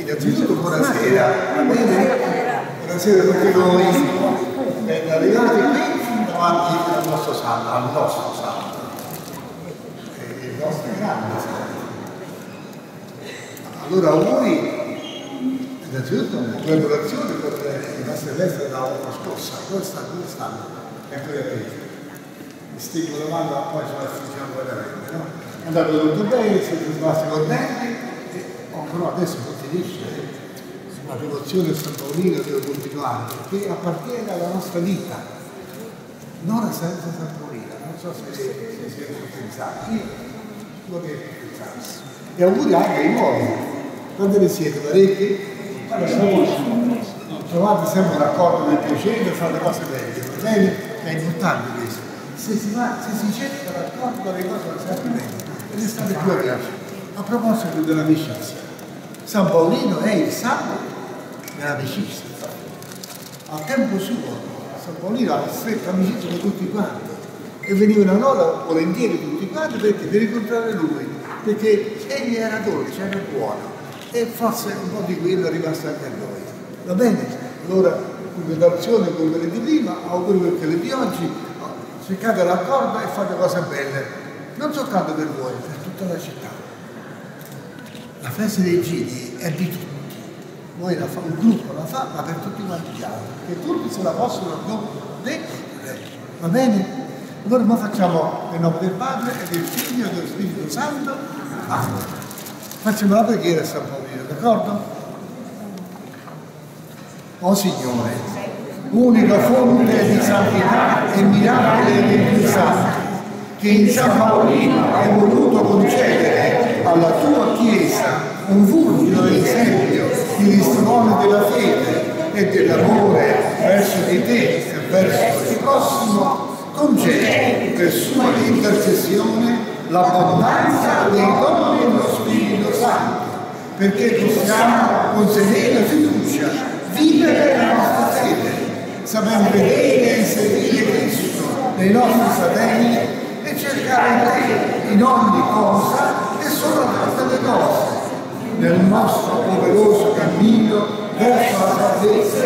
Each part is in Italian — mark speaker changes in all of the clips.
Speaker 1: Innanzitutto buonasera, va bene? Buonasera a tutti voi. Ben arrivati qui davanti al nostro santo, il nostro grande santo. Allora auguri, innanzitutto una collaborazione per le nostre feste della volta scorsa. Dove stanno? Ecco le prese. Mi stingo la mano, poi ce la facciamo veramente, no? È andato tutto bene, siete rimasti contenti. Però adesso non finisce, la devozione a San Paolino deve continuare, perché appartiene alla nostra vita, non a senza San Paolino, non so se siete pensati, io lo devo pensare. E auguri anche ai nuovi, quando ne siete parecchi? Trovate sempre un accordo del piacere e fate cose belle, va bene? È importante questo. Se si cerca l'accordo le cose vanno sempre bene, e restate più amici. A proposito dell'amicizia, San Paolino è il santo dell'amicizia. Al tempo suo, San Paolino aveva stretta amicizia con tutti quanti e venivano loro volentieri tutti quanti perché per incontrare lui, perché egli era dolce, era buono e forse un po' di quello è rimasto anche a noi. Va bene? Allora, congratulazioni con quelle di prima, auguri per quelle di oggi, cercate l'accordo e fate cose belle, non soltanto per voi, per tutta la città. La festa dei Giri è di tutti, noi un gruppo la fa, ma per tutti quanti gli altri, che tutti se la possono godere, va bene? Allora noi facciamo nel nome del Padre e del Figlio e dello Spirito Santo, facciamo la preghiera a San Paolino, d'accordo? O Signore, unica fonte di santità e miracoli dei più santi, che in San Paolino hai voluto concedere alla tua Chiesa un fulgido esempio di testimone della fede e dell'amore verso di te e verso il prossimo, concedi per sua intercessione l'abbondanza dei doni dello Spirito Santo, perché possiamo con serena fiducia vivere la nostra fede, sapendo vedere e servire Cristo nei nostri fratelli e cercare te in ogni cosa e soprattutto le cose, nel nostro doveroso cammino verso la salvezza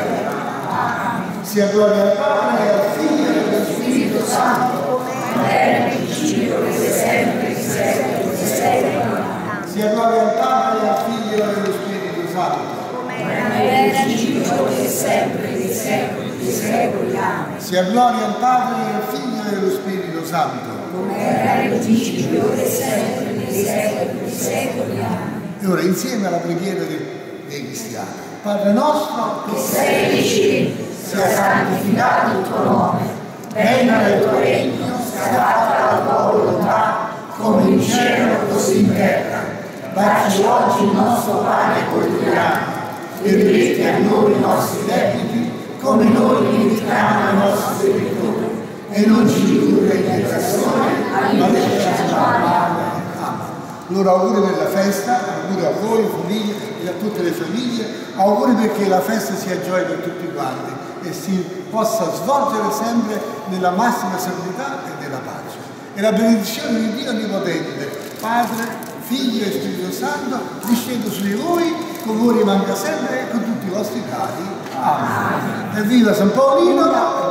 Speaker 1: eterna. Sia gloria al Padre e al Figlio e allo Spirito Santo, come era nel principio e sempre, in secoli e secoli. Sia gloria al Padre e al Figlio e allo Spirito Santo, come era nel principio e sempre, in secoli e secoli. Sia gloria al Padre e al Figlio e allo Spirito Santo, come era nel principio e sempre, nei secoli e secoli. E ora insieme alla preghiera dei cristiani. Padre nostro che sei nei cieli, sia santificato il tuo nome, venga il tuo regno, sia fatta la tua volontà, come in cielo così in terra. Dacci oggi il nostro pane quotidiano e rimetti a noi i nostri debiti, come noi rimetiamo ai nostri debitori. E non ci indurre in tentazione, ma lasciaci male. Allora auguri per la festa, auguri a voi, famiglie e a tutte le famiglie, auguri perché la festa sia gioia per tutti quanti e si possa svolgere sempre nella massima serenità e nella pace. E la benedizione di Dio Onnipotente, Padre, Figlio e Spirito Santo, discenda su di voi, con voi rimanga sempre e con tutti i vostri cari. Amen. Evviva San Paolino!